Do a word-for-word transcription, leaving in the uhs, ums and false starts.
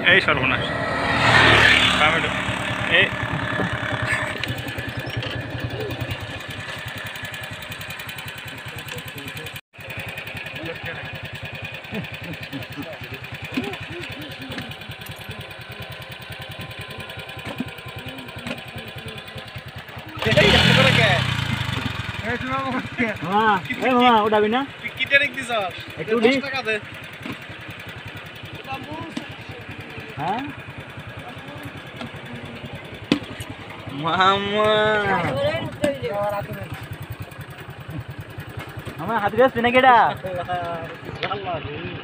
এই সর্বনাশ এই উঠাবি না হ্যাঁ মামা আমার হাত গেছে নাকি এটা